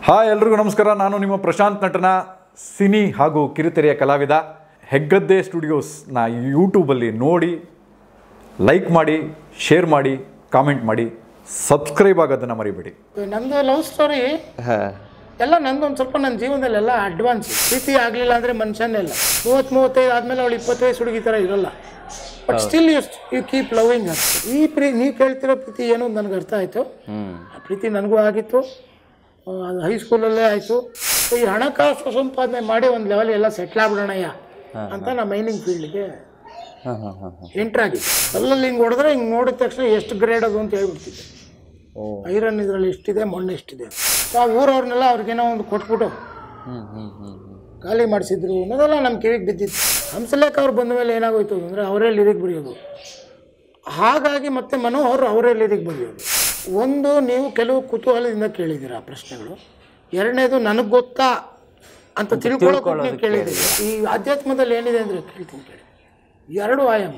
Hi ಎಲ್ರಿಗೂ ನಮಸ್ಕಾರ. ನಾನು ನಿಮ್ಮ ಪ್ರಶಾಂತ್ ನಟನ ಸಿನಿ ಹಾಗೂ ಕಿರುತೆರೆಯ ಕಲಾವಿದ. ಹೆಗ್ಗದ್ದೆ ಸ್ಟುಡಿಯೋಸ್ನ ಯೂಟ್ಯೂಬಲ್ಲಿ ನೋಡಿ, ಲೈಕ್ ಮಾಡಿ, ಶೇರ್ ಮಾಡಿ, ಕಾಮೆಂಟ್ ಮಾಡಿ, ಸಬ್ಸ್ಕ್ರೈಬ್ ಆಗೋದನ್ನು ಮರಿಬೇಡಿ. ನಂದು ಲವ್ ಸ್ಟೋರಿ ಎಲ್ಲ ನಂದು ಒಂದು ಸ್ವಲ್ಪ ನನ್ನ ಜೀವನದಲ್ಲೆಲ್ಲ ಅಡ್ವಾನ್ಸ್. ಪ್ರೀತಿ ಆಗಲಿಲ್ಲ ಅಂದರೆ ಮನುಷ್ಯನೇ ಇಲ್ಲ. 30-35 ಆದಮೇಲೆ ಅವಳು 20 ವಯಸ್ಸು ಹುಡುಗಿ ಥರ ಇರೋಲ್ಲ. But still you keep loving ಅಂತ. ನೀವು ಕೇಳ್ತಿರೋ ಪ್ರೀತಿ ಏನು ನನಗೆ ಅರ್ಥ ಆಯಿತು. ಆ ಪ್ರೀತಿ ನನಗೂ ಆಗಿತ್ತು. ಅದು ಹೈಸ್ಕೂಲಲ್ಲೇ ಆಯಿತು. ಈ ಹಣಕಾಸು ಸಂಪಾದನೆ ಮಾಡಿ ಒಂದು ಲೆವೆಲ್ ಎಲ್ಲ ಸೆಟ್ಲ್ ಆಗ್ಬಿಡೋಣಯ್ಯ ಅಂತ ನಾ ಮೈನಿಂಗ್ ಫೀಲ್ಡ್ಗೆ ಎಂಟ್ರಾಗಿದ್ದೆ. ಅಲ್ಲಲ್ಲಿ ಹಿಂಗೆ ಹೊಡೆದ್ರೆ ಹಿಂಗೆ ನೋಡಿದ ತಕ್ಷಣ ಎಷ್ಟು ಗ್ರೇಡ್ ಅದು ಅಂತ ಹೇಳ್ಬಿಡ್ತಿದ್ದೆ. ಐರನ್ ಇದರಲ್ಲಿ ಎಷ್ಟಿದೆ, ಮಣ್ಣು ಎಷ್ಟಿದೆ. ಆ ಊರವ್ರನ್ನೆಲ್ಲ ಅವ್ರಿಗೇನೋ ಒಂದು ಕೊಟ್ಬಿಟ್ಟು ಖಾಲಿ ಮಾಡಿಸಿದ್ರು ಅನ್ನೋದೆಲ್ಲ ನಮ್ಮ ಕಿವಿಗೆ ಬಿದ್ದಿತ್ತು. ಹಂಸಲೇಖ ಅವ್ರು ಬಂದ ಮೇಲೆ ಏನಾಗೋಯ್ತು ಅಂದರೆ ಅವರೇ ಲಿರಿಕ್ ಬರೆಯೋದು. ಹಾಗಾಗಿ ಮತ್ತೆ ಮನೋಹರ್ ಅವರೇ ಲಿರಿಕ್ ಬರೆಯೋದು. ಒಂದು, ನೀವು ಕೆಲವು ಕುತೂಹಲದಿಂದ ಕೇಳಿದ್ದೀರ ಆ ಪ್ರಶ್ನೆಗಳು. ಎರಡನೇದು, ನನಗೆ ಗೊತ್ತಾ ಅಂತ ತಿಳ್ಕೊಳ್ಳೋಕೆ ನೀವು ಕೇಳಿದ್ದೀರಿ. ಈ ಆಧ್ಯಾತ್ಮದಲ್ಲಿ ಏನಿದೆ ಅಂದರೆ ಕೇಳ್ತೀನಿ ಕೇಳಿ. ಎರಡು ಆಯಾಮ.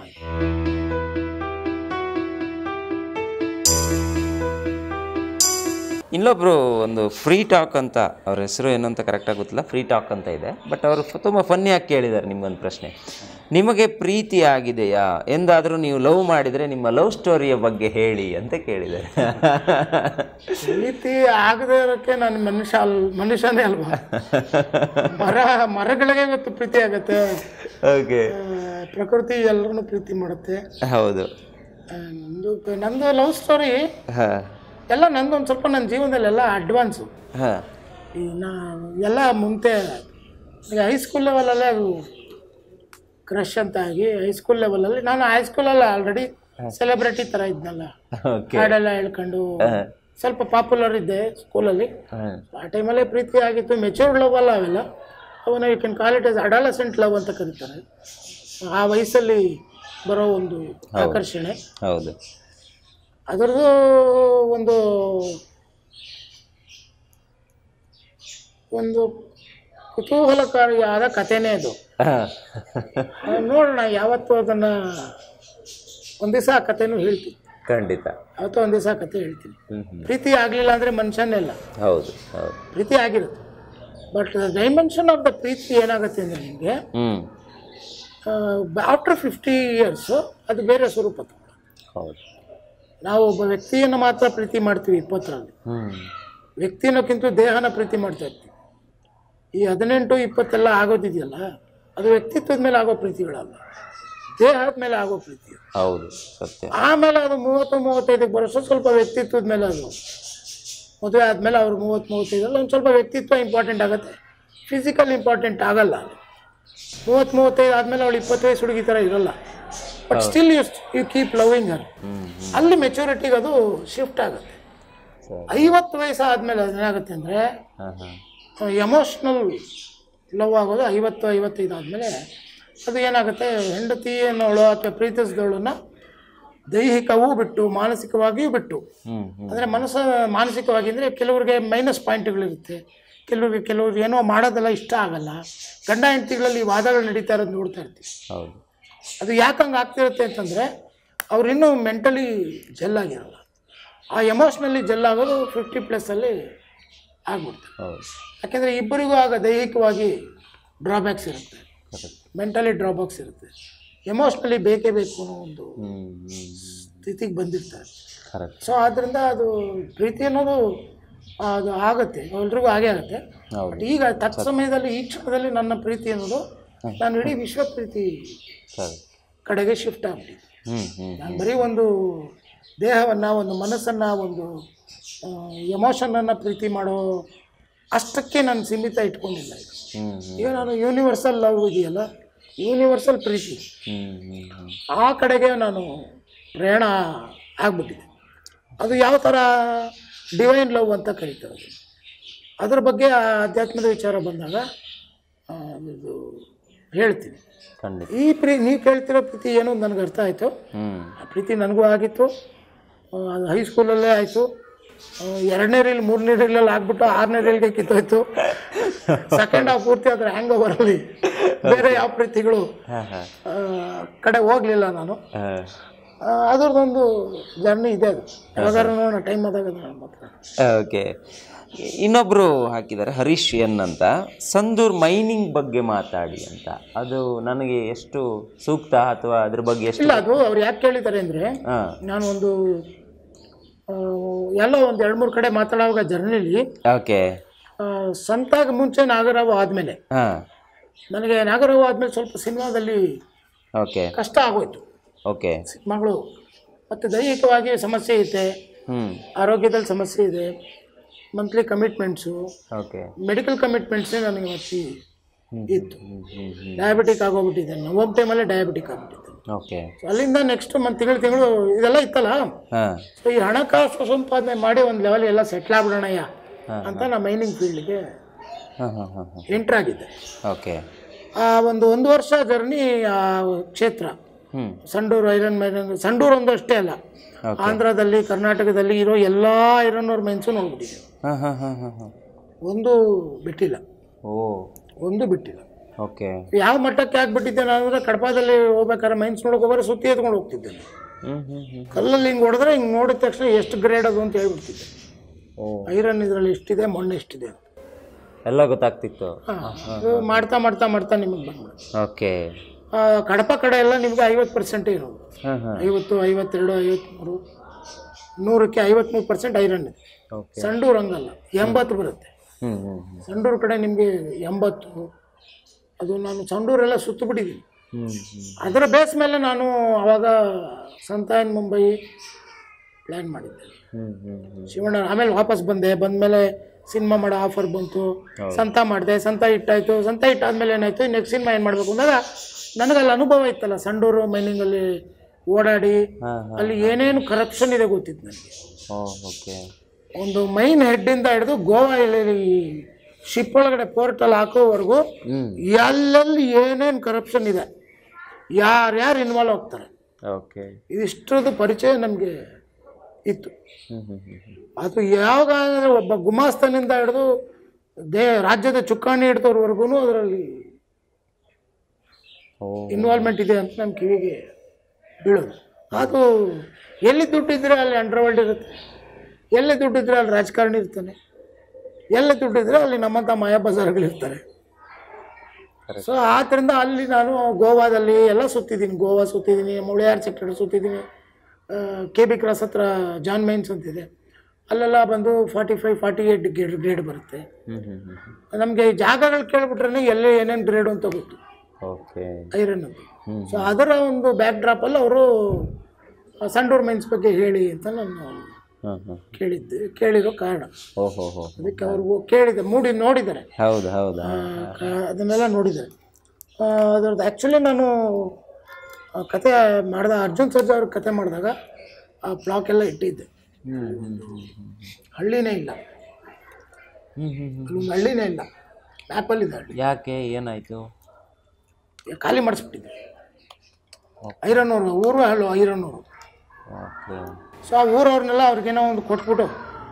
ಇಲ್ಲೊಬ್ರು ಒಂದು ಫ್ರೀ ಟಾಕ್ ಅಂತ, ಅವ್ರ ಹೆಸರು ಏನು ಅಂತ ಕರೆಕ್ಟಾಗಿ ಗೊತ್ತಿಲ್ಲ, ಫ್ರೀ ಟಾಕ್ ಅಂತ ಇದೆ. ಬಟ್ ಅವರು ತುಂಬ ಫನ್ನಿಯಾಗಿ ಕೇಳಿದ್ದಾರೆ ನಿಮ್ಗೊಂದು ಪ್ರಶ್ನೆ. ನಿಮಗೆ ಪ್ರೀತಿ ಆಗಿದೆಯಾ? ಎಂದಾದರೂ ನೀವು ಲವ್ ಮಾಡಿದರೆ ನಿಮ್ಮ ಲವ್ ಸ್ಟೋರಿಯ ಬಗ್ಗೆ ಹೇಳಿ ಅಂತ ಕೇಳಿದ್ದಾರೆ. ಪ್ರೀತಿ ಆಗದೆ ಇರೋಕ್ಕೆ ನಾನು ಮನುಷ್ಯನೇ ಅಲ್ವಾ? ಮರಗಳಿಗೆ ಗೊತ್ತು ಪ್ರೀತಿ ಆಗತ್ತೆ. ಓಕೆ, ಪ್ರಕೃತಿ ಎಲ್ಲರನ್ನೂ ಪ್ರೀತಿ ಮಾಡುತ್ತೆ. ಹೌದು. ನಂದು ಲವ್ ಸ್ಟೋರಿ ಎಲ್ಲ ನಂದು ಒಂದು ಸ್ವಲ್ಪ ನನ್ನ ಜೀವನದಲ್ಲೆಲ್ಲ ಅಡ್ವಾನ್ಸು. ಈ ಎಲ್ಲ ಮುಂದೆ ಹೈಸ್ಕೂಲ್ ಲೆವೆಲಲ್ಲೇ ಅದು ಕ್ರಶ್ ಅಂತ ಆಗಿ, ಹೈಸ್ಕೂಲ್ ಲೆವೆಲಲ್ಲಿ ನಾನು ಹೈಸ್ಕೂಲಲ್ಲಿ ಆಲ್ರೆಡಿ ಸೆಲೆಬ್ರಿಟಿ ಥರ ಇದ್ನಲ್ಲ, ಹಾಡೆಲ್ಲ ಹೇಳ್ಕೊಂಡು ಸ್ವಲ್ಪ ಪಾಪ್ಯುಲರ್ ಇದ್ದೆ ಸ್ಕೂಲಲ್ಲಿ. ಆ ಟೈಮಲ್ಲೇ ಪ್ರೀತಿ ಆಗಿತ್ತು. ಮೆಚೂರ್ಡ್ ಲವ್ ಅಲ್ಲ ಅವೆಲ್ಲ. ಅವನ್ನ you can call it as adolescent love ಅಂತ ಕರೀತಾರೆ. ಆ ವಯಸ್ಸಲ್ಲಿ ಬರೋ ಒಂದು ಆಕರ್ಷಣೆ. ಹೌದು. ಅದರದ್ದು ಒಂದು ಕುತೂಹಲಕಾರಿಯಾದ ಕಥೆನೇ ಅದು. ನೋಡೋಣ, ಯಾವತ್ತೂ ಅದನ್ನು ಒಂದು ದಿವಸ ಆ ಕಥೆನೂ ಹೇಳ್ತೀನಿ. ಖಂಡಿತ ಅವತ್ತು ಒಂದು ದಿವಸ ಕಥೆ ಹೇಳ್ತೀನಿ. ಪ್ರೀತಿ ಆಗಲಿಲ್ಲ ಅಂದರೆ ಮನುಷ್ಯನೇ ಇಲ್ಲ. ಹೌದು, ಪ್ರೀತಿ ಆಗಿರುತ್ತೆ. ಬಟ್ ಡೈಮೆನ್ಷನ್ ಆಫ್ ದ ಪ್ರೀತಿ ಏನಾಗುತ್ತೆ ಅಂದರೆ ನಿಮಗೆ ಆಫ್ಟರ್ 50 years ಅದು ಬೇರೆ ಸ್ವರೂಪ ತಗೊಳ್ಳೋದು. ಹೌದು. ನಾವು ಒಬ್ಬ ವ್ಯಕ್ತಿಯನ್ನು ಮಾತ್ರ ಪ್ರೀತಿ ಮಾಡ್ತೀವಿ 20ರಲ್ಲಿ. ವ್ಯಕ್ತಿನಕ್ಕಿಂತ ದೇಹನ ಪ್ರೀತಿ ಮಾಡ್ತಾ ಇರ್ತೀವಿ. ಈ 18-20 ಎಲ್ಲ ಆಗೋದಿದೆಯಲ್ಲ, ಅದು ವ್ಯಕ್ತಿತ್ವದ ಮೇಲೆ ಆಗೋ ಪ್ರೀತಿಗಳಲ್ಲ, ದೇಹದ ಮೇಲೆ ಆಗೋ ಪ್ರೀತಿ. ಹೌದು, ಸತ್ಯ. ಆಮೇಲೆ ಅದು 30-35ಕ್ಕೆ ಬರೋಷ್ಟು ಸ್ವಲ್ಪ ವ್ಯಕ್ತಿತ್ವದ ಮೇಲೆ. ಅದು ಮದುವೆ ಆದಮೇಲೆ ಅವ್ರು 30-35 ಒಂದು ಸ್ವಲ್ಪ ವ್ಯಕ್ತಿತ್ವ ಇಂಪಾರ್ಟೆಂಟ್ ಆಗುತ್ತೆ, ಫಿಸಿಕಲ್ ಇಂಪಾರ್ಟೆಂಟ್ ಆಗಲ್ಲ. 30-35 ಆದಮೇಲೆ ಅವಳು 20 ವಯಸ್ಸು ಹುಡುಗಿ ಥರ ಇರೋಲ್ಲ. But still you keep loving her. ಅಲ್ಲಿ ಮೆಚೂರಿಟಿಗೆ ಅದು ಶಿಫ್ಟ್ ಆಗುತ್ತೆ. 50 ವಯಸ್ಸು ಆದಮೇಲೆ ಅದೇನಾಗುತ್ತೆ ಅಂದರೆ ಎಮೋಷ್ನಲ್ ಲವ್ ಆಗೋದು. 50-55 ಆದಮೇಲೆ ಅದು ಏನಾಗುತ್ತೆ, ಹೆಂಡತಿ ಅನ್ನೋಳು ಅಥವಾ ಪ್ರೀತಿಸಿದವಳನ್ನ ದೈಹಿಕವೂ ಬಿಟ್ಟು ಮಾನಸಿಕವಾಗಿಯೂ ಬಿಟ್ಟು, ಅಂದರೆ ಮಾನಸಿಕವಾಗಿ ಅಂದರೆ ಕೆಲವ್ರಿಗೆ ಮೈನಸ್ ಪಾಯಿಂಟ್ಗಳಿರುತ್ತೆ, ಕೆಲವ್ರಿಗೆ ಏನೋ ಮಾಡೋದೆಲ್ಲ ಇಷ್ಟ ಆಗಲ್ಲ. ಗಂಡ ಹೆಂಡತಿಗಳಲ್ಲಿ ವಾದಗಳು ನಡೀತಾ ಇರೋದು ನೋಡ್ತಾ ಇರ್ತೀವಿ. ಅದು ಯಾಕೆ ಹಂಗೆ ಆಗ್ತಿರುತ್ತೆ ಅಂತಂದರೆ ಅವ್ರಿನ್ನೂ ಮೆಂಟಲಿ ಜೆಲ್ ಆಗಿರಲ್ಲ. ಆ ಎಮೋಷ್ನಲಿ ಜೆಲ್ ಆಗೋದು 50+ ಆಗ್ಬಿಡ್ತಾರೆ. ಯಾಕೆಂದರೆ ಇಬ್ಬರಿಗೂ ಆಗ ದೈಹಿಕವಾಗಿ ಡ್ರಾಬ್ಯಾಕ್ಸ್ ಇರುತ್ತೆ, ಮೆಂಟಲಿ ಡ್ರಾಬ್ಯಾಕ್ಸ್ ಇರುತ್ತೆ, ಎಮೋಷ್ನಲಿ ಬೇಕೇ ಬೇಕು ಅನ್ನೋ ಒಂದು ಸ್ಥಿತಿಗೆ ಬಂದಿರ್ತಾರೆ. ಸೊ ಆದ್ದರಿಂದ ಅದು ಪ್ರೀತಿ ಅನ್ನೋದು ಅದು ಆಗುತ್ತೆ, ಎಲ್ರಿಗೂ ಹಾಗೆ ಆಗುತ್ತೆ. ಬಟ್ ಈಗ ತತ್ಸಮಯದಲ್ಲಿ ಈ ಕ್ಷಣದಲ್ಲಿ ನನ್ನ ಪ್ರೀತಿ ಅನ್ನೋದು ನಾನು ಇಡೀ ವಿಶ್ವ ಪ್ರೀತಿ ಕಡೆಗೆ ಶಿಫ್ಟ್ ಆಗ್ಬಿಟ್ಟಿದೆ. ನಾನು ಬರೀ ಒಂದು ದೇಹವನ್ನು, ಒಂದು ಮನಸ್ಸನ್ನು, ಒಂದು ಎಮೋಷನನ್ನು ಪ್ರೀತಿ ಮಾಡೋ ಅಷ್ಟಕ್ಕೆ ನಾನು ಸೀಮಿತ ಇಟ್ಕೊಂಡಿಲ್ಲ. ಈಗ ನಾನು ಯೂನಿವರ್ಸಲ್ ಲವ್ ಇದೆಯಲ್ಲ, ಯೂನಿವರ್ಸಲ್ ಪ್ರೀತಿ, ಆ ಕಡೆಗೆ ನಾನು ಪ್ರಯಾಣ ಆಗ್ಬಿಟ್ಟಿದೆ. ಅದು ಯಾವ ಥರ ಡಿವೈನ್ ಲವ್ ಅಂತ ಕರೀತಾರೆ. ಅದ್ರ ಬಗ್ಗೆ ಆಧ್ಯಾತ್ಮದ ವಿಚಾರ ಬಂದಾಗ ಇದು ಹೇಳ್ತೀನಿ. ನೀವು ಕೇಳ್ತಿರೋ ಪ್ರೀತಿ ಏನು ನನಗೆ ಅರ್ಥ ಆಯಿತು. ಆ ಪ್ರೀತಿ ನನಗೂ ಆಗಿತ್ತು. ಅದು ಹೈಸ್ಕೂಲಲ್ಲೇ ಆಯಿತು. 2ನೇ ರೀಲ್ 3ನೇ ರೀಲಲ್ಲಿ ಆಗ್ಬಿಟ್ಟು 6ನೇ ರೀಲ್ಗೆ ಕಿತ್ತೋಯ್ತು. ಸೆಕೆಂಡ್ ಹಾಫ್ ಪೂರ್ತಿ ಅದರ ಹ್ಯಾಂಗ್ ಓವರಲ್ಲಿ ಬೇರೆ ಯಾವ ಪ್ರೀತಿಗಳು ಕಡೆ ಹೋಗಲಿಲ್ಲ ನಾನು. ಅದರದೊಂದು ಜರ್ನಿ ಇದೆ. ಅದು ಯಾವಾಗಾರು ನೋಡೋಣ, ಟೈಮ್ ಆದಾಗ ಮಾತ್ರ. ಓಕೆ. ಇನ್ನೊಬ್ರು ಹಾಕಿದ್ದಾರೆ ಹರೀಶ್ ಎನ್ ಅಂತ, ಸಂದೂರ್ ಮೈನಿಂಗ್ ಬಗ್ಗೆ ಮಾತಾಡಿ ಅಂತ. ಅದು ನನಗೆ ಎಷ್ಟು ಸೂಕ್ತ ಅಥವಾ ಅದ್ರ ಬಗ್ಗೆ ಎಷ್ಟು? ಇಲ್ಲ, ಅದು ಅವ್ರು ಯಾಕೆ ಕೇಳಿದ್ದಾರೆ ಅಂದರೆ, ನಾನು ಒಂದು ಎಲ್ಲ ಒಂದು 2-3 ಕಡೆ ಮಾತಾಡುವಾಗ ಜರ್ನಿಲಿ, ಓಕೆ, ಸಂತಾಗ ಮುಂಚೆ ನಾಗರಾವ್ ಆದಮೇಲೆ, ನನಗೆ ನಾಗರಾವ್ ಆದಮೇಲೆ ಸ್ವಲ್ಪ ಸಿನಿಮಾದಲ್ಲಿ ಓಕೆ ಕಷ್ಟ ಆಗೋಯ್ತು. ಓಕೆ, ಸಿನಿಮಾಗಳು ಮತ್ತು ದೈಹಿಕವಾಗಿ ಸಮಸ್ಯೆ ಇದೆ, ಆರೋಗ್ಯದಲ್ಲಿ ಸಮಸ್ಯೆ ಇದೆ, ಮಂತ್ಲಿ ಕಮಿಟ್ಮೆಂಟ್ಸು, ಓಕೆ, ಮೆಡಿಕಲ್ ಕಮಿಟ್ಮೆಂಟ್ಸೇ ನನಗೆ ಮತ್ತೆ ಇತ್ತು. ಡಯಾಬಿಟಿಕ್ ಆಗೋಗ್ಬಿಟ್ಟಿದ್ದೆ, ಹೋಮ್ ಟೈಮಲ್ಲೇ ಡಯಾಬಿಟಿಕ್ ಆಗ್ಬಿಟ್ಟಿದ್ದೆ. ಓಕೆ, ಅಲ್ಲಿಂದ ನೆಕ್ಸ್ಟ್ ತಿಂಗಳು ಇದೆಲ್ಲ ಇತ್ತಲ್ಲ, ಸೊ ಈ ಹಣಕಾಸು ಸಂಪಾದನೆ ಮಾಡಿ ಒಂದು ಲೆವೆಲ್ ಎಲ್ಲ ಸೆಟ್ಲ್ ಆಗ್ಬಿಡೋಣಯ್ಯ ಅಂತ ನಾ ಮೈನಿಂಗ್ ಫೀಲ್ಡ್ಗೆ ಎಂಟ್ರಾಗಿದ್ದೆ. ಓಕೆ, ಆ ಒಂದು ವರ್ಷ ಜರ್ನಿ ಆ ಕ್ಷೇತ್ರ ಸಂಡೂರು ಐರನ್ ಮೈನಿಂಗ್, ಸಂಡೂರು ಒಂದು ಅಷ್ಟೇ ಅಲ್ಲ, ಆಂಧ್ರದಲ್ಲಿ ಕರ್ನಾಟಕದಲ್ಲಿ ಇರೋ ಎಲ್ಲ ಐರನ್ ಓರ್ ಮೈನ್ಸು ನೋಡ್ಬಿಟ್ಟಿದ್ದೆ. ಒಂದು ಬಿಟ್ಟಿಲ್ಲ, ಒಂದು ಬಿಟ್ಟಿಲ್ಲ. ಓಕೆ, ಯಾವ ಮಟ್ಟಕ್ಕೆ ಆಗ್ಬಿಟ್ಟಿದ್ದೆ ನಾನು ಅಂದರೆ, ಕಡಪದಲ್ಲಿ ಹೋಗ್ಬೇಕಾದ್ರೆ ಮೈನ್ಸ್ ನೋಡೋಕೆ ಹೋಗೋರೆ ಸುತ್ತಿ ಎತ್ಕೊಂಡು ಹೋಗ್ತಿದ್ದೆ. ಕಲ್ಲಲ್ಲಿ ಹಿಂಗೆ ಹೊಡೆದ್ರೆ ಹಿಂಗೆ ನೋಡಿದ ತಕ್ಷಣ ಎಷ್ಟು ಗ್ರೇಡ್ ಅದು ಅಂತ ಹೇಳ್ಬಿಡ್ತಿದ್ದೆ. ಐರನ್ ಇದರಲ್ಲಿ ಎಷ್ಟಿದೆ, ಮಣ್ಣು ಎಷ್ಟಿದೆ ಅಂತ ಎಲ್ಲ ಗೊತ್ತಾಗ್ತಿತ್ತು. ಮಾಡ್ತಾ ಮಾಡ್ತಾ ಮಾಡ್ತಾ ನಿಮಗೆ ಬಂದ್ಬಿಡುತ್ತೆ. ಓಕೆ, ಕಡಪ ಕಡೆ ಎಲ್ಲ ನಿಮಗೆ 50% ಇರೋದು, 50, 52, 53, 100ಕ್ಕೆ 53% ಐರನ್ ಇದೆ. ಸಂಡೂರು ಹಂಗಲ್ಲ, 80 ಬರುತ್ತೆ. ಸಂಡೂರು ಕಡೆ ನಿಮಗೆ 80. ಅದು ನಾನು ಸಂಡೂರೆಲ್ಲ ಸುತ್ತಬಿಟ್ಟಿದ್ದೀನಿ. ಅದರ ಬೇಸ್ ಮೇಲೆ ನಾನು ಆವಾಗ ಸಂತಾಯನ್ ಮುಂಬೈ ಪ್ಲ್ಯಾನ್ ಮಾಡಿದ್ದೆ. ಶಿವಣ್ಣ ಆಮೇಲೆ ವಾಪಸ್ ಬಂದಮೇಲೆ ಸಿನಿಮಾ ಮಾಡೋ ಆಫರ್ ಬಂತು, ಸಂತ ಮಾಡಿದೆ, ಸಂತ ಹಿಟ್ಟಾಯಿತು. ಸಂತ ಹಿಟ್ಟಾದ್ಮೇಲೆ ಏನಾಯಿತು, ನೆಕ್ಸ್ಟ್ ಸಿನಿಮಾ ಏನು ಮಾಡಬೇಕು ಅಂದಾಗ ನನಗಲ್ಲಿ ಅನುಭವ ಇತ್ತಲ್ಲ, ಸಂಡೂರು ಮೈನಿಂಗಲ್ಲಿ ಓಡಾಡಿ ಅಲ್ಲಿ ಏನೇನು ಕರಪ್ಷನ್ ಇದೆ ಗೊತ್ತಿತ್ತು ನನಗೆ. ಒಂದು ಮೈನ್ ಹೆಡ್ಡಿಂದ ಹಿಡಿದು ಗೋವಾ ಶಿಪ್ ಒಳಗಡೆ ಪೋರ್ಟಲ್ಲಿ ಹಾಕೋವರೆಗೂ ಎಲ್ಲೆಲ್ಲಿ ಏನೇನು ಕರಪ್ಷನ್ ಇದೆ, ಯಾರ್ಯಾರು ಇನ್ವಾಲ್ವ್ ಆಗ್ತಾರೆ, ಇದಿಷ್ಟರದ್ದು ಪರಿಚಯ ನಮಗೆ ಇತ್ತು. ಅದು ಯಾವಾಗ ಅಂದರೆ ಒಬ್ಬ ಗುಮಾಸ್ತನಿಂದ ಹಿಡಿದು ರಾಜ್ಯದ ಚುಕ್ಕಾಣಿ ಹಿಡಿದವ್ರವರೆಗೂ ಅದರಲ್ಲಿ ಇನ್ವಾಲ್ವ್ಮೆಂಟ್ ಇದೆ ಅಂತ ನಮ್ಮ ಕಿವಿಗೆ ಬೀಳೋದು. ಅದು ಎಲ್ಲಿ ದುಡ್ಡಿದ್ರೆ ಅಲ್ಲಿ ಅಂಡರ್ವರ್ಲ್ಡ್ ಇರುತ್ತೆ, ಎಲ್ಲಿ ದುಡ್ಡಿದ್ರೆ ಅಲ್ಲಿ ರಾಜಕಾರಣಿ ಇರ್ತಾನೆ, ಎಲ್ಲಿ ದುಡ್ಡಿದ್ರೆ ಅಲ್ಲಿ ನಮ್ಮಂಥ ಮಾಯಾ ಬಜಾರ್ಗಳಿರ್ತಾರೆ. ಸೊ ಆದ್ದರಿಂದ ಅಲ್ಲಿ ನಾನು ಗೋವಾದಲ್ಲಿ ಎಲ್ಲ ಸುತ್ತಿದ್ದೀನಿ. ಗೋವಾ ಸುತ್ತಿದ್ದೀನಿ, ಮುಳಿಯಾರ್ ಸೆಕ್ಟರ್ ಸುತ್ತಿದ್ದೀನಿ, KB ಕ್ರಾಸ್ ಹತ್ರ ಜಾನ್ ಮೈನ್ಸ್ ಅಂತಿದೆ, ಅಲ್ಲೆಲ್ಲ ಬಂದು 45, 48 ಗ್ರೇಡ್ ಬರುತ್ತೆ. ನಮಗೆ ಈ ಜಾಗಗಳು ಕೇಳಿಬಿಟ್ರೆ ಎಲ್ಲಿ ಏನೇನು ಗ್ರೇಡು ಅಂತ ಗೊತ್ತು ಐರನ್ ಅಂತ. ಸೊ ಅದರ ಒಂದು ಬ್ಯಾಕ್ ಡ್ರಾಪಲ್ಲಿ ಅವರು ಸಂಡೂರು ಮೈನ್ಸ್ ಬಗ್ಗೆ ಹೇಳಿ ಅಂತ ನಾನು ಕೇಳಿರೋ ಕಾರಣ. ಅದಕ್ಕೆ ಅವ್ರಿಗೂ ಕೇಳಿದೆ, ನೋಡಿದ್ದಾರೆ, ಅದನ್ನೆಲ್ಲ ನೋಡಿದ್ದಾರೆ. ಅದ್ರದ್ದು ಆ್ಯಕ್ಚುಲಿ ನಾನು ಕತೆ ಮಾಡಿದ ಅರ್ಜುನ್ ಸರ್ಜಾ ಅವ್ರ ಕತೆ ಮಾಡಿದಾಗ ಆ ಬ್ಲಾಕ್ ಎಲ್ಲ ಇಟ್ಟಿದ್ದೆ. ಹಳ್ಳಿನೇ ಇಲ್ಲ, ಅಲ್ಲೊಂದು ಹಳ್ಳಿನೇ ಇಲ್ಲ, ಮ್ಯಾಪಲ್ಲಿದೆ ಹಳ್ಳಿ. ಯಾಕೆ, ಏನಾಯಿತು? ಖಾಲಿ ಮಾಡಿಸ್ಬಿಟ್ಟಿದ್ದೆ. ಐರನ್ನೂರು ಊರು, ಹಳ್ಳು ಐರನ್ನೂರು. ಸೊ ಆ ಊರವ್ರನ್ನೆಲ್ಲ ಅವ್ರಿಗೇನೋ ಒಂದು ಕೊಟ್ಬಿಟ್ಟು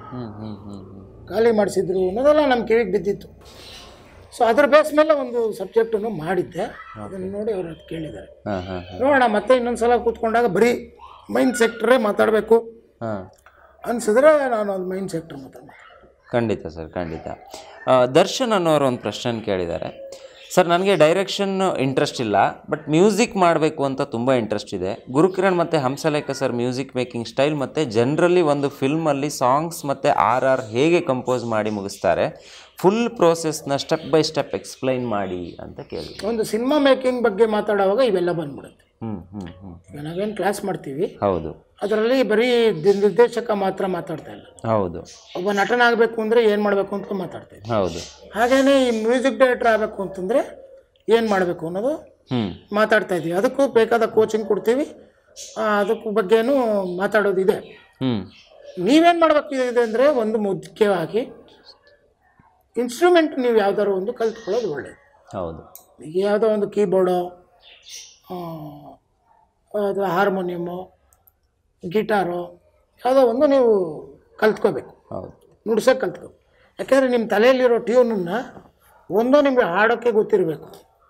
ಖಾಲಿ ಮಾಡಿಸಿದ್ರು ಅನ್ನೋದೆಲ್ಲ ನಮ್ಮ ಕಿವಿಗೆ ಬಿದ್ದಿತ್ತು. ಸೊ ಅದ್ರ ಬೇಸ್ ಮೇಲೆ ಒಂದು ಸಬ್ಜೆಕ್ಟನ್ನು ಮಾಡಿದ್ದೆ. ಅದನ್ನು ನೋಡಿ ಅವ್ರು ಅದು ಕೇಳಿದ್ದಾರೆ. ನೋಡೋಣ ಮತ್ತೆ ಇನ್ನೊಂದು ಸಲ ಕೂತ್ಕೊಂಡಾಗ ಬರೀ ಮೈನ್ ಸೆಕ್ಟ್ರೇ ಮಾತಾಡಬೇಕು ಅನಿಸಿದ್ರೆ ನಾನು ಅದು ಮೈನ್ ಸೆಕ್ಟ್ರ್ ಮಾತಾಡ್ತೀನಿ. ಖಂಡಿತ ಸರ್, ಖಂಡಿತ. ದರ್ಶನ್ ಅನ್ನೋರು ಒಂದು ಪ್ರಶ್ನೆ ಕೇಳಿದ್ದಾರೆ. ಸರ್, ನನಗೆ ಡೈರೆಕ್ಷನ್ ಇಂಟ್ರೆಸ್ಟ್ ಇಲ್ಲ, ಬಟ್ ಮ್ಯೂಸಿಕ್ ಮಾಡಬೇಕು ಅಂತ ತುಂಬ ಇಂಟ್ರೆಸ್ಟ್ ಇದೆ. ಗುರುಕಿರಣ್ ಮತ್ತು Hamsalekha sir music making style ಮತ್ತು ಜನರಲಿ ಒಂದು ಫಿಲ್ಮಲ್ಲಿ ಸಾಂಗ್ಸ್ ಮತ್ತು RR ಹೇಗೆ ಕಂಪೋಸ್ ಮಾಡಿ ಮುಗಿಸ್ತಾರೆ, ಫುಲ್ ಪ್ರೋಸೆಸ್ನ ಸ್ಟೆಪ್ ಬೈ ಸ್ಟೆಪ್ ಎಕ್ಸ್ಪ್ಲೈನ್ ಮಾಡಿ ಅಂತ ಕೇಳಿ. ಒಂದು ಸಿನಿಮಾ ಮೇಕಿಂಗ್ ಬಗ್ಗೆ ಮಾತಾಡುವಾಗ ಇವೆಲ್ಲ ಬಂದ್ಬಿಡುತ್ತೆ. ನಾವೇನು ಕ್ಲಾಸ್ ಮಾಡ್ತೀವಿ, ಹೌದು, ಅದರಲ್ಲಿ ಬರೀ ನಿರ್ದೇಶಕ ಮಾತ್ರ ಮಾತಾಡ್ತಾ ಇಲ್ಲ. ಹೌದು, ಒಬ್ಬ ನಟನಾಗಬೇಕು ಅಂದರೆ ಏನು ಮಾಡಬೇಕು ಅಂತ ಮಾತಾಡ್ತಾ ಇದ್ದೆ. ಹೌದು, ಹಾಗೇನೇ ಈ ಮ್ಯೂಸಿಕ್ ಡೈರೆಕ್ಟರ್ ಆಗಬೇಕು ಅಂತಂದರೆ ಏನು ಮಾಡಬೇಕು ಅನ್ನೋದು ಮಾತಾಡ್ತಾ ಇದ್ದೀವಿ. ಅದಕ್ಕೂ ಬೇಕಾದ ಕೋಚಿಂಗ್ ಕೊಡ್ತೀವಿ, ಅದಕ್ಕೂ ಬಗ್ಗೆನೂ ಮಾತಾಡೋದಿದೆ. ನೀವೇನು ಮಾಡಬೇಕಿದೆ ಅಂದರೆ, ಒಂದು ಮುಖ್ಯವಾಗಿ ಇನ್ಸ್ಟ್ರೂಮೆಂಟ್ ನೀವು ಯಾವ್ದಾದ್ರು ಒಂದು ಕಲ್ತ್ಕೊಳ್ಳೋದು ಒಳ್ಳೆಯದು. ಹೌದು, ಈಗ ಯಾವುದೋ ಒಂದು ಕೀಬೋರ್ಡೋ ಅಥವಾ ಹಾರ್ಮೋನಿಯಮೋ ಗಿಟಾರೋ ಯಾವುದೋ ಒಂದು ನೀವು ಕಲ್ತ್ಕೋಬೇಕು, ನುಡ್ಸೋಕ್ಕೆ ಕಲ್ತ್ಕೋಬೇಕು. ಯಾಕೆಂದರೆ ನಿಮ್ಮ ತಲೆಯಲ್ಲಿರೋ ಟ್ಯೂನನ್ನು ಒಂದೋ ನಿಮಗೆ ಹಾಡೋಕ್ಕೆ ಗೊತ್ತಿರಬೇಕು,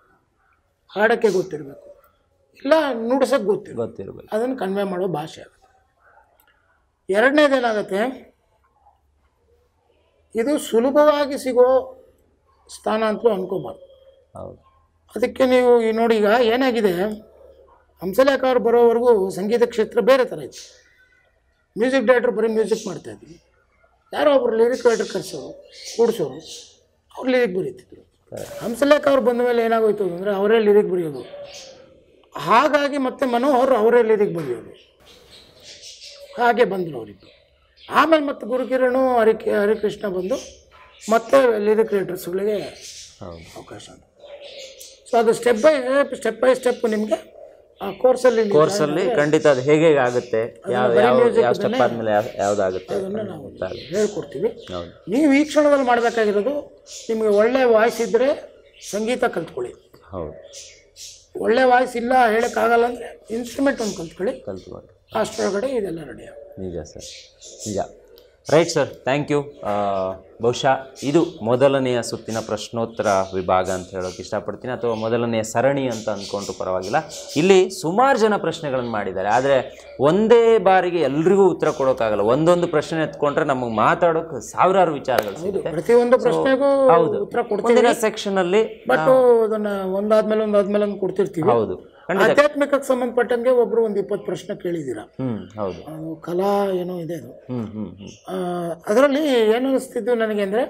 ಇಲ್ಲ ನುಡ್ಸೋಕ್ಕೆ ಗೊತ್ತಿರಬೇಕು, ಅದನ್ನು ಕನ್ವೆ ಮಾಡೋ ಭಾಷೆ ಆಗುತ್ತೆ. ಎರಡನೇದೇನಾಗುತ್ತೆ, ಇದು ಸುಲಭವಾಗಿ ಸಿಗೋ ಸ್ಥಾನ ಅಂತಲೂ ಅನ್ಕೋಬಾರ್ದು. ಹೌದು. ಅದಕ್ಕೆ ನೀವು ನೋಡಿ, ಈಗ ಏನಾಗಿದೆ, ಹಂಸಲೇಖ ಅವ್ರು ಬರೋವರೆಗೂ ಸಂಗೀತ ಕ್ಷೇತ್ರ ಬೇರೆ ಥರ ಇತ್ತು. ಮ್ಯೂಸಿಕ್ ಡೈರೆಕ್ಟರ್ ಬರೀ ಮ್ಯೂಸಿಕ್ ಮಾಡ್ತಾಯಿದ್ವಿ, ಯಾರೋ ಒಬ್ರು ಲಿರಿಕ್ ರೈಟರ್ ಕರೆಸೋರು, ಕೂಡಿಸೋರು, ಅವ್ರು ಲಿರಿಕ್ ಬರೀತಿದ್ರು. ಹಂಸಲೇಖ ಅವ್ರು ಬಂದ ಮೇಲೆ ಏನಾಗೋಯ್ತು ಅಂದರೆ ಅವರೇ ಲಿರಿಕ್ ಬರೆಯೋದು. ಹಾಗಾಗಿ ಮತ್ತೆ ಮನೋಹರ್ ಅವರೇ ಲಿರಿಕ್ ಬರೆಯೋದು. ಹಾಗೆ ಬಂದರು ಅವರಿಬ್ಬರು. ಆಮೇಲೆ ಮತ್ತೆ ಗುರುಕಿರಣು ಹರಿಕೃಷ್ಣ ಬಂದು ಮತ್ತೆ ಲಿರಿಕ್ ರೈಟರ್ಸ್ಗಳಿಗೆ ಅವಕಾಶ. ಸೊ ಅದು ಸ್ಟೆಪ್ ಬೈ ಸ್ಟೆಪ್ ನಿಮಗೆ ಆ ಕೋರ್ಸಲ್ಲಿ ಖಂಡಿತ ಅದು ಹೇಗೆ ಆಗುತ್ತೆ, ಯಾವ ಸ್ಟೆಪ್ ಆದಮೇಲೆ ಯಾವುದಾಗುತ್ತೆ ಅದನ್ನು ನಾವು ಹೇಳ್ಕೊಡ್ತೀವಿ. ನೀವು ಈ ಕ್ಷಣದಲ್ಲಿ ಮಾಡಬೇಕಾಗಿರೋದು, ನಿಮಗೆ ಒಳ್ಳೆ ವಾಯ್ಸ್ ಇದ್ದರೆ ಸಂಗೀತ ಕಲ್ತ್ಕೊಳ್ಳಿ. ಹೌದು. ಒಳ್ಳೆ ವಾಯ್ಸ್ ಇಲ್ಲ ಹೇಳೋಕ್ಕಾಗಲ್ಲ ಅಂದರೆ ಇನ್ಸ್ಟ್ರೂಮೆಂಟ್ ಒಂದು ಕಲ್ತ್ಕೊಳ್ಳಿ. ಅಷ್ಟರೊಳಗಡೆ ಇದೆಲ್ಲ ರೆಡಿ ಆಗುತ್ತೆ. ನಿಜ ಸರ್, ನಿಜ. Right sir, thank you. ಬಹುಶಃ ಇದು ಮೊದಲನೆಯ ಸುತ್ತಿನ ಪ್ರಶ್ನೋತ್ತರ ವಿಭಾಗ ಅಂತ ಹೇಳೋಕೆ ಇಷ್ಟಪಡ್ತೀನಿ, ಅಥವಾ ಮೊದಲನೆಯ ಸರಣಿ ಅಂತ ಅಂದ್ಕೊಂಡ್ರು ಪರವಾಗಿಲ್ಲ. ಇಲ್ಲಿ ಸುಮಾರು ಜನ ಪ್ರಶ್ನೆಗಳನ್ನು ಮಾಡಿದ್ದಾರೆ, ಆದರೆ ಒಂದೇ ಬಾರಿಗೆ ಎಲ್ರಿಗೂ ಉತ್ತರ ಕೊಡೋಕ್ಕಾಗಲ್ಲ. ಒಂದೊಂದು ಪ್ರಶ್ನೆ ಎತ್ಕೊಂಡ್ರೆ ನಮಗೆ ಮಾತಾಡೋಕೆ ಸಾವಿರಾರು ವಿಚಾರಗಳು ಸಿಗುತ್ತೆ. ಪ್ರತಿಯೊಂದು ಪ್ರಶ್ನೆಗೂ ಉತ್ತರ ಕೊಡ್ತೀವಿ ಸೆಕ್ಷನಲ್ಲಿ, ಬಟ್ ಅದನ್ನು ಒಂದಾದ್ಮೇಲೆ ಒಂದು ಕೊಡ್ತಿರ್ತೀವಿ. ಹೌದು. ಆಧ್ಯಾತ್ಮಿಕಕ್ಕೆ ಸಂಬಂಧಪಟ್ಟಂಗೆ ಒಬ್ರು ಒಂದು 20 ಪ್ರಶ್ನೆ ಕೇಳಿದ್ದೀರಾ. ಹೌದು. ಕಲಾ ಏನೋ ಇದೆ ಅದು. ಅದರಲ್ಲಿ ಏನು ಅನಿಸ್ತಿದ್ದು ನನಗೆ ಅಂದರೆ,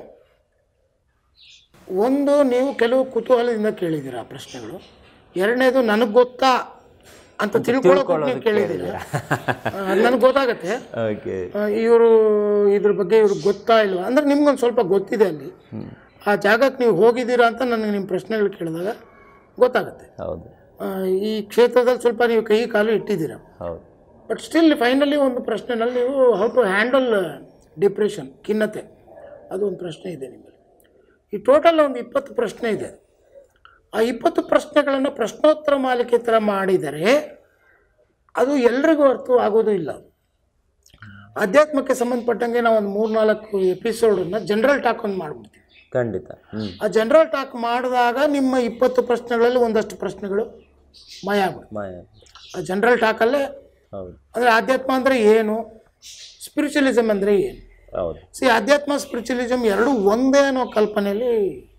ಒಂದು ನೀವು ಕೆಲವು ಕುತೂಹಲದಿಂದ ಕೇಳಿದ್ದೀರಾ ಪ್ರಶ್ನೆಗಳು. ಎರಡನೇದು ನನಗೆ ಗೊತ್ತಾ ಅಂತ ತಿಳ್ಕೊಳ್ಳೋಕೆ ನೀವು ಕೇಳಿದ್ದೀರಾ. ನನಗೆ ಗೊತ್ತಾಗತ್ತೆ ಇವರು ಇದ್ರ ಬಗ್ಗೆ ಇವ್ರಿಗೆ ಗೊತ್ತಾ ಇಲ್ವಾ ಅಂದರೆ ನಿಮ್ಗೊಂದು ಸ್ವಲ್ಪ ಗೊತ್ತಿದೆ ಅಲ್ಲಿ, ಆ ಜಾಗಕ್ಕೆ ನೀವು ಹೋಗಿದ್ದೀರಾ ಅಂತ ನನಗೆ ನಿಮ್ಮ ಪ್ರಶ್ನೆಗಳು ಕೇಳಿದಾಗ ಗೊತ್ತಾಗುತ್ತೆ. ಹೌದು. ಈ ಕ್ಷೇತ್ರದಲ್ಲಿ ಸ್ವಲ್ಪ ನೀವು ಕೈ ಕಾಲು ಇಟ್ಟಿದ್ದೀರ. ಬಟ್ ಸ್ಟಿಲ್ ಫೈನಲಿ ಒಂದು ಪ್ರಶ್ನೆನಲ್ಲಿ ನೀವು ಹೌ ಟು ಹ್ಯಾಂಡಲ್ ಡಿಪ್ರೆಷನ್, ಖಿನ್ನತೆ, ಅದು ಒಂದು ಪ್ರಶ್ನೆ ಇದೆ ನಿಮ್ಮಲ್ಲಿ. ಈ ಟೋಟಲ್ ಒಂದು 20 ಪ್ರಶ್ನೆ ಇದೆ. ಆ 20 ಪ್ರಶ್ನೆಗಳನ್ನು ಪ್ರಶ್ನೋತ್ತರ ಮಾಲಿಕೆ ಥರ ಮಾಡಿದರೆ ಅದು ಎಲ್ರಿಗೂ ಅರ್ಥ ಆಗೋದು ಇಲ್ಲ. ಅಧ್ಯಾತ್ಮಕ್ಕೆ ಸಂಬಂಧಪಟ್ಟಂಗೆ ನಾವು ಒಂದು 3-4 ಎಪಿಸೋಡನ್ನು ಜನರಲ್ ಟಾಕ್ ಒಂದು ಮಾಡಿಬಿಡ್ತೀವಿ. ಖಂಡಿತ. ಆ ಜನರಲ್ ಟಾಕ್ ಮಾಡಿದಾಗ ನಿಮ್ಮ 20 ಪ್ರಶ್ನೆಗಳಲ್ಲಿ ಒಂದಷ್ಟು ಪ್ರಶ್ನೆಗಳು ಮಾಯ ಆ ಜನರಲ್ ಟಾಕಲ್ಲೇ. ಅಂದರೆ ಆಧ್ಯಾತ್ಮ ಅಂದರೆ ಏನು, ಸ್ಪಿರಿಚುವಲಿಸಮ್ ಅಂದರೆ ಏನು. ಆಧ್ಯಾತ್ಮ ಸ್ಪಿರಿಚುವಲಿಸಮ್ ಎರಡೂ ಒಂದೇ ಅನ್ನೋ ಕಲ್ಪನೆಯಲ್ಲಿ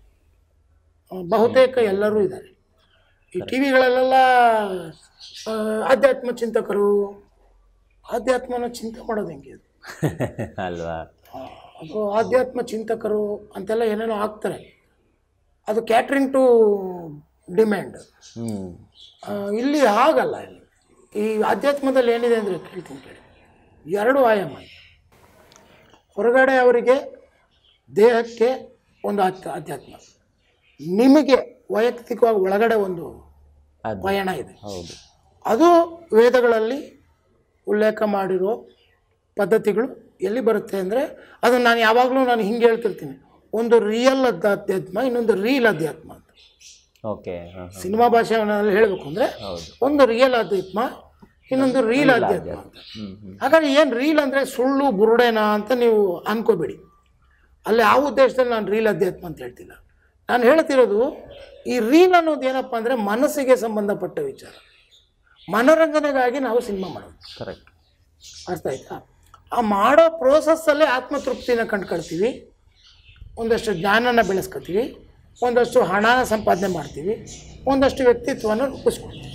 ಬಹುತೇಕ ಎಲ್ಲರೂ ಇದ್ದಾರೆ. ಈ ಟಿ ವಿಗಳಲ್ಲೆಲ್ಲ ಆಧ್ಯಾತ್ಮ ಚಿಂತಕರು, ಆಧ್ಯಾತ್ಮನ ಚಿಂತೆ ಮಾಡೋದು ಹೆಂಗೆ ಅದು ಅಲ್ವಾ, ಅದು ಆಧ್ಯಾತ್ಮ ಚಿಂತಕರು ಅಂತೆಲ್ಲ ಏನೇನೋ ಆಗ್ತಾರೆ. ಅದು ಕ್ಯಾಟ್ರಿಂಗ್ ಟು ಡಿಮ್ಯಾಂಡ್. ಇಲ್ಲಿ ಹಾಗಲ್ಲ. ಇಲ್ಲಿ ಈ ಆಧ್ಯಾತ್ಮದಲ್ಲಿ ಏನಿದೆ ಅಂದರೆ ಕೇಳ್ತೀನಿ ಕೇಳಿ, 2 ಆಯಾಮ. ಹೊರಗಡೆ ಅವರಿಗೆ ದೇಹಕ್ಕೆ ಒಂದು ಆಧ್ಯಾತ್ಮ, ನಿಮಗೆ ವೈಯಕ್ತಿಕವಾಗಿ ಒಳಗಡೆ ಒಂದು ಪಯಣ ಇದೆ. ಅದು ವೇದಗಳಲ್ಲಿ ಉಲ್ಲೇಖ ಮಾಡಿರೋ ಪದ್ಧತಿಗಳು ಎಲ್ಲಿ ಬರುತ್ತೆ ಅಂದರೆ, ಅದನ್ನು ನಾನು ಯಾವಾಗಲೂ ಹಿಂಗೆ ಹೇಳ್ತಿರ್ತೀನಿ, ಒಂದು ರಿಯಲ್ ಅಧ್ಯಾತ್ಮ, ಇನ್ನೊಂದು ರೀಲ್ ಅಧ್ಯಾತ್ಮ ಅಂತ. ಸಿನಿಮಾ ಭಾಷೆಯಲ್ಲಿ ಹೇಳಬೇಕು ಅಂದರೆ ಒಂದು ರಿಯಲ್ ಅಧ್ಯಾತ್ಮ, ಇನ್ನೊಂದು ರೀಲ್ ಅಧ್ಯಾತ್ಮ ಅಂತ. ಹಾಗಾಗಿ ಏನು ರೀಲ್ ಅಂದರೆ ಸುಳ್ಳು ಬುರುಡೇನಾ ಅಂತ ನೀವು ಅನ್ಕೋಬೇಡಿ. ಅಲ್ಲಿ ಆ ಉದ್ದೇಶದಲ್ಲಿ ನಾನು ರೀಲ್ ಅಧ್ಯಾತ್ಮ ಅಂತ ಹೇಳ್ತಿಲ್ಲ. ನಾನು ಹೇಳ್ತಿರೋದು ಈ ರೀಲ್ ಅನ್ನೋದು ಏನಪ್ಪ ಅಂದರೆ ಮನಸ್ಸಿಗೆ ಸಂಬಂಧಪಟ್ಟ ವಿಚಾರ. ಮನೋರಂಜನೆಗಾಗಿ ನಾವು ಸಿನಿಮಾ ಮಾಡೋದು. ಕರೆಕ್ಟ್. ಅರ್ಥ ಆಯ್ತಾ? ಆ ಮಾಡೋ ಪ್ರೋಸೆಸ್ಸಲ್ಲೇ ಆತ್ಮತೃಪ್ತಿನ ಕಂಡುಕೊಳ್ತೀವಿ, ಒಂದಷ್ಟು ಜ್ಞಾನನ ಬೆಳೆಸ್ಕೊತೀವಿ, ಒಂದಷ್ಟು ಹಣನ ಸಂಪಾದನೆ ಮಾಡ್ತೀವಿ, ಒಂದಷ್ಟು ವ್ಯಕ್ತಿತ್ವನ ರೂಪಿಸ್ಕೊಳ್ತೀವಿ.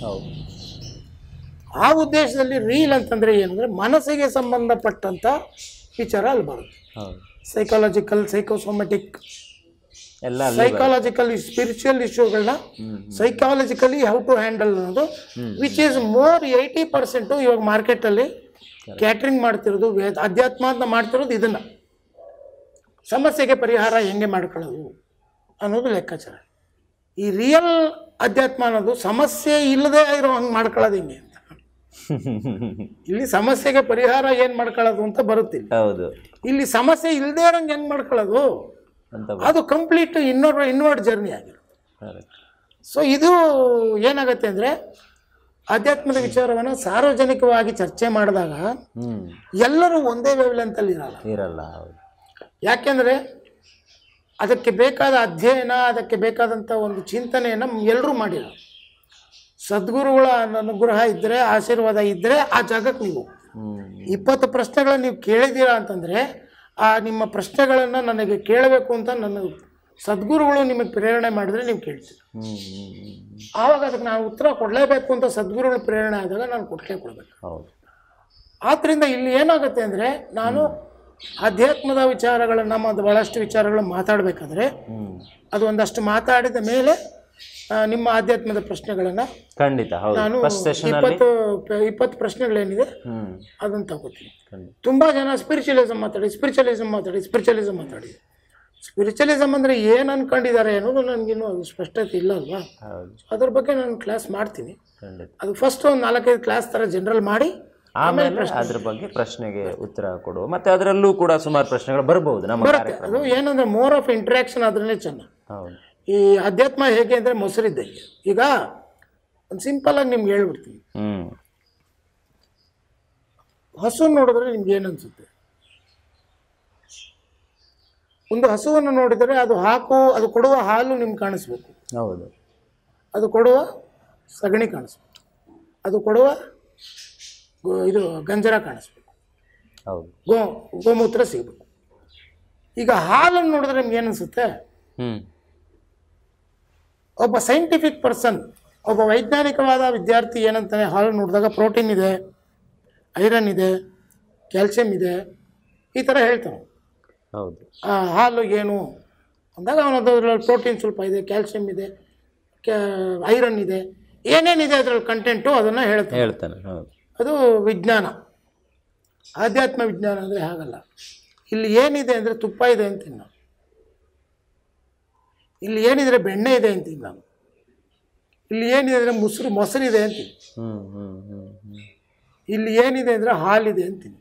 ಆ ಉದ್ದೇಶದಲ್ಲಿ ರೀಲ್ ಅಂತಂದರೆ ಏನಂದರೆ ಮನಸ್ಸಿಗೆ ಸಂಬಂಧಪಟ್ಟಂಥ ವಿಚಾರ ಅಲ್ಲಿ ಬರುತ್ತೆ. ಸೈಕಾಲಜಿಕಲ್, ಸೈಕೋಸೊಮ್ಯಾಟಿಕ್, ಸೈಕಾಲಜಿಕಲ್, ಸ್ಪಿರಿಚುವಲ್ ಇಶ್ಯೂಗಳನ್ನ ಸೈಕಾಲಜಿಕಲಿ ಹೌ ಟು ಹ್ಯಾಂಡಲ್ ಅನ್ನೋದು, ವಿಚ್ ಈಸ್ ಮೋರ್ 80% ಇವಾಗ ಮಾರ್ಕೆಟಲ್ಲಿ ಕ್ಯಾಟ್ರಿಂಗ್ ಮಾಡ್ತಿರೋದು, ಅಧ್ಯಾತ್ಮ ಅಂತ ಮಾಡ್ತಿರೋದು ಇದನ್ನು. ಸಮಸ್ಯೆಗೆ ಪರಿಹಾರ ಹೆಂಗೆ ಮಾಡ್ಕೊಳ್ಳೋದು ಅನ್ನೋದು ಲೆಕ್ಕಾಚಾರ. ಈ ರಿಯಲ್ ಅಧ್ಯಾತ್ಮ ಅನ್ನೋದು ಸಮಸ್ಯೆ ಇಲ್ಲದೆ ಇರೋ ಹಂಗೆ ಮಾಡ್ಕೊಳ್ಳೋದು ಹೆಂಗೆ ಅಂತ. ಇಲ್ಲಿ ಸಮಸ್ಯೆಗೆ ಪರಿಹಾರ ಏನು ಮಾಡ್ಕೊಳ್ಳೋದು ಅಂತ ಬರುತ್ತಿಲ್ಲ. ಇಲ್ಲಿ ಸಮಸ್ಯೆ ಇಲ್ಲದೆ ಇರೋಂಗೆ ಹೆಂಗೆ ಮಾಡ್ಕೊಳ್ಳೋದು, ಅದು ಕಂಪ್ಲೀಟ್ ಇನ್ವರ್ಡ್ ಜರ್ನಿ ಆಗಿರುತ್ತೆ. ಸೊ ಇದು ಏನಾಗುತ್ತೆ ಅಂದರೆ, ಆಧ್ಯಾತ್ಮದ ವಿಚಾರವನ್ನು ಸಾರ್ವಜನಿಕವಾಗಿ ಚರ್ಚೆ ಮಾಡಿದಾಗ ಎಲ್ಲರೂ ಒಂದೇ ವೇವ್ಲೆಂತಲ್ಲಿ ಇರಲ್ಲ. ಯಾಕೆಂದರೆ ಅದಕ್ಕೆ ಬೇಕಾದ ಅಧ್ಯಯನ, ಅದಕ್ಕೆ ಬೇಕಾದಂಥ ಒಂದು ಚಿಂತನೆಯನ್ನು ಎಲ್ಲರೂ ಮಾಡಿಲ್ಲ. ಸದ್ಗುರುಗಳ ಅನುಗ್ರಹ ಇದ್ದರೆ, ಆಶೀರ್ವಾದ ಇದ್ದರೆ ಆ ಜಾಗಕ್ಕೆ ನೀವು 20 ಪ್ರಶ್ನೆಗಳನ್ನ ನೀವು ಕೇಳಿದ್ದೀರಾ ಅಂತಂದರೆ ನಿಮ್ಮ ಪ್ರಶ್ನೆಗಳನ್ನು ನನಗೆ ಕೇಳಬೇಕು ಅಂತ ನನ್ನ ಸದ್ಗುರುಗಳು ನಿಮಗೆ ಪ್ರೇರಣೆ ಮಾಡಿದರೆ ನೀವು ಕೇಳ್ತೀರಿ. ಆವಾಗ ಅದಕ್ಕೆ ನಾನು ಉತ್ತರ ಕೊಡಲೇಬೇಕು ಅಂತ ಸದ್ಗುರುಗಳು ಪ್ರೇರಣೆ ಆದಾಗ ನಾನು ಕೊಡಬೇಕು. ಹೌದು. ಆದ್ದರಿಂದ ಇಲ್ಲಿ ಏನಾಗುತ್ತೆ ಅಂದರೆ ನಾನು ಆಧ್ಯಾತ್ಮದ ವಿಚಾರಗಳನ್ನು ಮತ್ತು ಭಾಳಷ್ಟು ವಿಚಾರಗಳನ್ನು ಮಾತಾಡಬೇಕಾದ್ರೆ ಅದು ಒಂದಷ್ಟು ಮಾತಾಡಿದ ಮೇಲೆ ನಿಮ್ಮ ಆಧ್ಯಾತ್ಮದ ಪ್ರಶ್ನೆಗಳನ್ನು ಖಂಡಿತ ನಾನು 20 ಪ್ರಶ್ನೆಗಳೇನಿದೆ ಅದನ್ನು ತಗೋತೀನಿ. ತುಂಬ ಜನ ಸ್ಪಿರಿಚುವಲಿಸಮ್ ಮಾತಾಡಿ ಸ್ಪಿರಿಚುವಲಿಸಮ್ ಅಂದರೆ ಏನು ಅಂದ್ಕೊಂಡಿದ್ದಾರೆ ಅನ್ನೋದು ನನಗಿನ್ನೂ ಅದು ಸ್ಪಷ್ಟತೆ ಇಲ್ಲ ಅಲ್ವಾ. ಅದ್ರ ಬಗ್ಗೆ ನಾನು ಕ್ಲಾಸ್ ಮಾಡ್ತೀನಿ. ಅದು ಫಸ್ಟ್ ಒಂದು 4-5 ಕ್ಲಾಸ್ ಥರ ಜನರಲ್ ಮಾಡಿ ಆಮೇಲೆ ಅದ್ರ ಬಗ್ಗೆ ಪ್ರಶ್ನೆಗೆ ಉತ್ತರ ಕೊಡುವ. ಮತ್ತೆ ಅದರಲ್ಲೂ ಕೂಡ ಸುಮಾರು ಪ್ರಶ್ನೆಗಳು ಬರಬಹುದು ನಮ್ಮ ಕಾರ್ಯಕ್ರಮ. ಅದು ಏನಂದ್ರೆ ಮೋರ್ ಆಫ್ ಇಂಟ್ರಾಕ್ಷನ್ ಆದ್ರೇ ಚೆನ್ನಾಗಿ. ಈ ಅಧ್ಯಾತ್ಮ ಹೇಗೆ ಅಂದರೆ ಮೊಸರಿದ್ದಂಗೆ. ಈಗ ಒಂದು ಸಿಂಪಲ್ ಆಗಿ ನಿಮ್ಗೆ ಹೇಳ್ಬಿಡ್ತೀನಿ. ಹಸು ನೋಡಿದ್ರೆ ನಿಮ್ಗೆ ಏನು ಅನ್ಸುತ್ತೆ? ಒಂದು ಹಸುವನ್ನು ನೋಡಿದರೆ ಅದು ಕೊಡುವ ಹಾಲು ನಿಮ್ಗೆ ಕಾಣಿಸ್ಬೇಕು. ಹೌದು. ಅದು ಕೊಡುವ ಸಗಣಿ ಕಾಣಿಸ್ಬೇಕು. ಅದು ಕೊಡುವ ಇದು ಗಂಜರ ಕಾಣಿಸ್ಬೇಕು. ಹೌದು. ಗೋಮೂತ್ರ ಸಿಗಬೇಕು. ಈಗ ಹಾಲನ್ನು ನೋಡಿದ್ರೆ ನಿಮ್ಗೆ ಏನು ಅನ್ಸುತ್ತೆ? ಒಬ್ಬ ಸೈಂಟಿಫಿಕ್ ಪರ್ಸನ್, ಒಬ್ಬ ವೈಜ್ಞಾನಿಕವಾದ ವಿದ್ಯಾರ್ಥಿ ಏನಂತಾನೆ, ಹಾಲು ನೋಡಿದಾಗ ಪ್ರೋಟೀನ್ ಇದೆ, ಐರನ್ ಇದೆ, ಕ್ಯಾಲ್ಸಿಯಂ ಇದೆ, ಈ ಥರ ಹೇಳ್ತಾನೆ. ಹೌದು. ಹಾಲು ಏನು ಅಂದಾಗ ಅವನದ್ರಲ್ಲಿ ಪ್ರೋಟೀನ್ ಸ್ವಲ್ಪ ಇದೆ, ಕ್ಯಾಲ್ಸಿಯಂ ಇದೆ, ಐರನ್ ಇದೆ, ಏನೇನಿದೆ ಅದರಲ್ಲಿ ಕಂಟೆಂಟು ಅದನ್ನು ಹೇಳ್ತಾನೆ. ಅದು ವಿಜ್ಞಾನ. ಆಧ್ಯಾತ್ಮ ವಿಜ್ಞಾನ ಅಂದರೆ ಹಾಗಲ್ಲ. ಇಲ್ಲಿ ಏನಿದೆ ಅಂದರೆ ತುಪ್ಪ ಇದೆ ಅಂತೀನಿ ನಾನು. ಇಲ್ಲಿ ಏನಿದ್ರೆ ಬೆಣ್ಣೆ ಇದೆ ಅಂತೀನಿ ನಾನು. ಇಲ್ಲಿ ಏನಿದೆ ಅಂದರೆ ಮೊಸರಿದೆ ಅಂತೀನಿ. ಇಲ್ಲಿ ಏನಿದೆ ಅಂದರೆ ಹಾಲಿದೆ ಅಂತೀನಿ.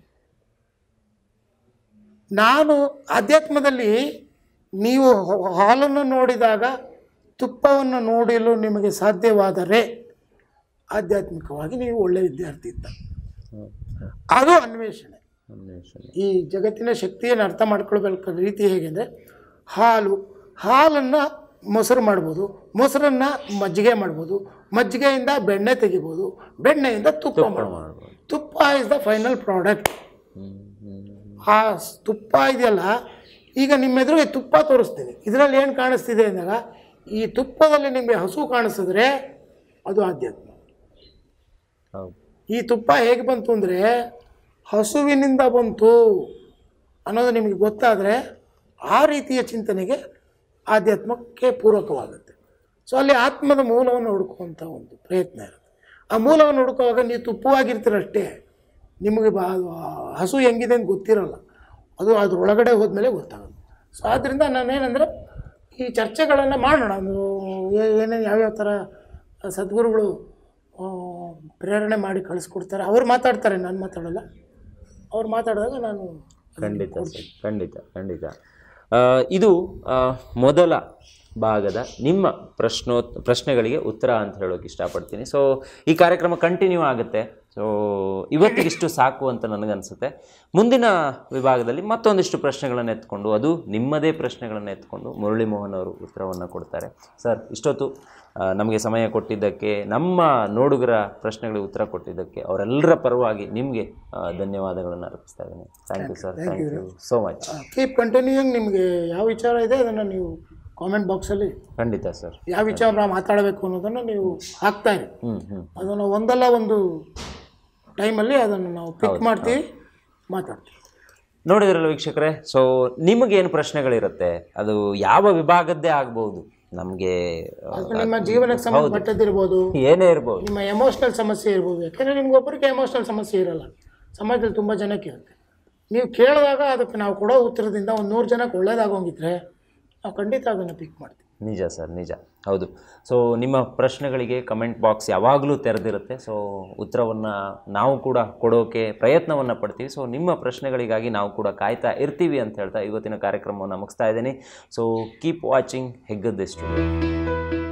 ನಾನು ಆಧ್ಯಾತ್ಮದಲ್ಲಿ ನೀವು ಹಾಲನ್ನು ನೋಡಿದಾಗ ತುಪ್ಪವನ್ನು ನೋಡಲು ನಿಮಗೆ ಸಾಧ್ಯವಾದರೆ ಆಧ್ಯಾತ್ಮಿಕವಾಗಿ ನೀವು ಒಳ್ಳೆಯ ವಿದ್ಯಾರ್ಥಿ ಇದ್ದ. ಅದು ಅನ್ವೇಷಣೆ. ಈ ಜಗತ್ತಿನ ಶಕ್ತಿಯನ್ನು ಅರ್ಥ ಮಾಡ್ಕೊಳ್ಬೇಕು ರೀತಿ ಹೇಗೆ ಅಂದರೆ ಹಾಲನ್ನು ಮೊಸರು ಮಾಡ್ಬೋದು, ಮೊಸರನ್ನು ಮಜ್ಜಿಗೆ ಮಾಡ್ಬೋದು, ಮಜ್ಜಿಗೆಯಿಂದ ಬೆಣ್ಣೆ ತೆಗಿಬೋದು, ಬೆಣ್ಣೆಯಿಂದ ತುಪ್ಪ ಮಾಡ್ಬೋದು. ತುಪ್ಪ ಇಸ್ ದ ಫೈನಲ್ ಪ್ರಾಡಕ್ಟ್. ಆ ತುಪ್ಪ ಇದೆಯಲ್ಲ, ಈಗ ನಿಮ್ಮ ಎದುರಿಗೆ ತುಪ್ಪ ತೋರಿಸ್ತೀನಿ. ಇದರಲ್ಲಿ ಏನು ಕಾಣಿಸ್ತಿದೆ ಅಂದಾಗ ಈ ತುಪ್ಪದಲ್ಲಿ ನಿಮಗೆ ಹಸು ಕಾಣಿಸಿದ್ರೆ ಅದು ಆಧ್ಯಾತ್ಮ. ಈ ತುಪ್ಪ ಹೇಗೆ ಬಂತು ಅಂದರೆ ಹಸುವಿನಿಂದ ಬಂತು ಅನ್ನೋದು ನಿಮಗೆ ಗೊತ್ತಾದರೆ ಆ ರೀತಿಯ ಚಿಂತನೆಗೆ ಆಧ್ಯಾತ್ಮಕ್ಕೆ ಪೂರಕವಾಗುತ್ತೆ. ಸೊ ಅಲ್ಲಿ ಆತ್ಮದ ಮೂಲವನ್ನು ಹುಡುಕುವಂಥ ಒಂದು ಪ್ರಯತ್ನ ಇರುತ್ತೆ. ಆ ಮೂಲವನ್ನು ಹುಡುಕುವಾಗ ನೀವು ತುಪ್ಪವಾಗಿರ್ತೀರಷ್ಟೇ, ನಿಮಗೆ ಹಸು ಹೆಂಗಿದೆ ಅಂತ ಗೊತ್ತಿರೋಲ್ಲ. ಅದು ಅದ್ರೊಳಗಡೆ ಹೋದ್ಮೇಲೆ ಗೊತ್ತಾಗುತ್ತೆ. ಸೊ ಆದ್ದರಿಂದ ನಾನೇನೆಂದರೆ ಈ ಚರ್ಚೆಗಳನ್ನು ಮಾಡೋಣ. ಏನೇನು ಯಾವ್ಯಾವ ಥರ ಸದ್ಗುರುಗಳು ಪ್ರೇರಣೆ ಮಾಡಿ ಕಳಿಸ್ಕೊಡ್ತಾರೆ. ಅವ್ರು ಮಾತಾಡ್ತಾರೆ, ನಾನು ಮಾತಾಡೋಲ್ಲ. ಅವ್ರು ಮಾತಾಡಿದಾಗ ನಾನು ಖಂಡಿತ ಇದು ಮೊದಲ ಭಾಗದ ನಿಮ್ಮ ಪ್ರಶ್ನೆಗಳಿಗೆ ಉತ್ತರ ಅಂತ ಹೇಳೋಕೆ ಇಷ್ಟಪಡ್ತೀನಿ. ಸೊ ಈ ಕಾರ್ಯಕ್ರಮ ಕಂಟಿನ್ಯೂ ಆಗುತ್ತೆ. ಸೊ ಇವತ್ತಿಗಿಷ್ಟು ಸಾಕು ಅಂತ ನನಗನ್ಸುತ್ತೆ. ಮುಂದಿನ ವಿಭಾಗದಲ್ಲಿ ಮತ್ತೊಂದಿಷ್ಟು ಪ್ರಶ್ನೆಗಳನ್ನು ಎತ್ಕೊಂಡು, ಅದು ನಿಮ್ಮದೇ ಪ್ರಶ್ನೆಗಳನ್ನು ಎತ್ಕೊಂಡು ಮುರಳಿ ಮೋಹನ್ ಅವರು ಉತ್ತರವನ್ನು ಕೊಡ್ತಾರೆ. ಸರ್, ಇಷ್ಟೊತ್ತು ನಮಗೆ ಸಮಯ ಕೊಟ್ಟಿದ್ದಕ್ಕೆ, ನಮ್ಮ ನೋಡುಗರ ಪ್ರಶ್ನೆಗಳಿಗೆ ಉತ್ತರ ಕೊಟ್ಟಿದ್ದಕ್ಕೆ ಅವರೆಲ್ಲರ ಪರವಾಗಿ ನಿಮಗೆ ಧನ್ಯವಾದಗಳನ್ನು ಅರ್ಪಿಸ್ತಾ ಇದ್ದೀನಿ. Thank you sir. Thank you so much. Keep continuing. ನಿಮಗೆ ಯಾವ ವಿಚಾರ ಇದೆ ಅದನ್ನು ನೀವು ಕಾಮೆಂಟ್ ಬಾಕ್ಸಲ್ಲಿ ಖಂಡಿತ ಸರ್, ಯಾವ ವಿಚಾರ ಮಾತಾಡಬೇಕು ಅನ್ನೋದನ್ನು ನೀವು ಹಾಕ್ತಾ ಇರಿ. ಅದನ್ನು ಒಂದಲ್ಲ ಒಂದು ಟೈಮಲ್ಲಿ ಅದನ್ನು ನಾವು ಪಿಕ್ ಮಾಡ್ತೀವಿ, ಮಾತಾಡ್ತೀವಿ. ನೋಡಿದ್ರಲ್ಲ ವೀಕ್ಷಕರೇ. ಸೊ ನಿಮಗೇನು ಪ್ರಶ್ನೆಗಳಿರುತ್ತೆ, ಅದು ಯಾವ ವಿಭಾಗದ್ದೇ ಆಗ್ಬೋದು. ನಮಗೆ ನಿಮ್ಮ ಜೀವನಕ್ಕೆ ಸಂಬಂಧಪಟ್ಟದಿರ್ಬೋದು, ಏನೇ ಇರ್ಬೋದು, ನಿಮ್ಮ ಎಮೋಷ್ನಲ್ ಸಮಸ್ಯೆ ಇರ್ಬೋದು. ಯಾಕೆಂದರೆ ನಿಮ್ಗೆ ಒಬ್ಬರಿಗೆ ಎಮೋಷ್ನಲ್ ಸಮಸ್ಯೆ ಇರೋಲ್ಲ, ಸಮಾಜದಲ್ಲಿ ತುಂಬ ಜನಕ್ಕೆ ಇರುತ್ತೆ. ನೀವು ಕೇಳಿದಾಗ ಅದಕ್ಕೆ ನಾವು ಕೊಡೋ ಉತ್ತರದಿಂದ ಒಂದು 100 ಜನಕ್ಕೆ ಒಳ್ಳೇದಾಗೋಂಗಿದ್ರೆ ನಾವು ಖಂಡಿತ ಅದನ್ನು ಪಿಕ್ ಮಾಡ್ತೀವಿ. ನಿಜ ಸರ್, ನಿಜ, ಹೌದು. ಸೊ ನಿಮ್ಮ ಪ್ರಶ್ನೆಗಳಿಗೆ ಕಮೆಂಟ್ ಬಾಕ್ಸ್ ಯಾವಾಗಲೂ ತೆರೆದಿರುತ್ತೆ. ಸೊ ಉತ್ತರವನ್ನು ನಾವು ಕೂಡ ಕೊಡೋಕೆ ಪ್ರಯತ್ನವನ್ನು ಪಡ್ತೀವಿ. ಸೊ ನಿಮ್ಮ ಪ್ರಶ್ನೆಗಳಿಗಾಗಿ ನಾವು ಕೂಡ ಕಾಯ್ತಾ ಇರ್ತೀವಿ ಅಂತ ಹೇಳ್ತಾ ಇವತ್ತಿನ ಕಾರ್ಯಕ್ರಮವನ್ನು ಮುಗಿಸ್ತಾ ಇದ್ದೀನಿ. So keep watching Heggadde studio.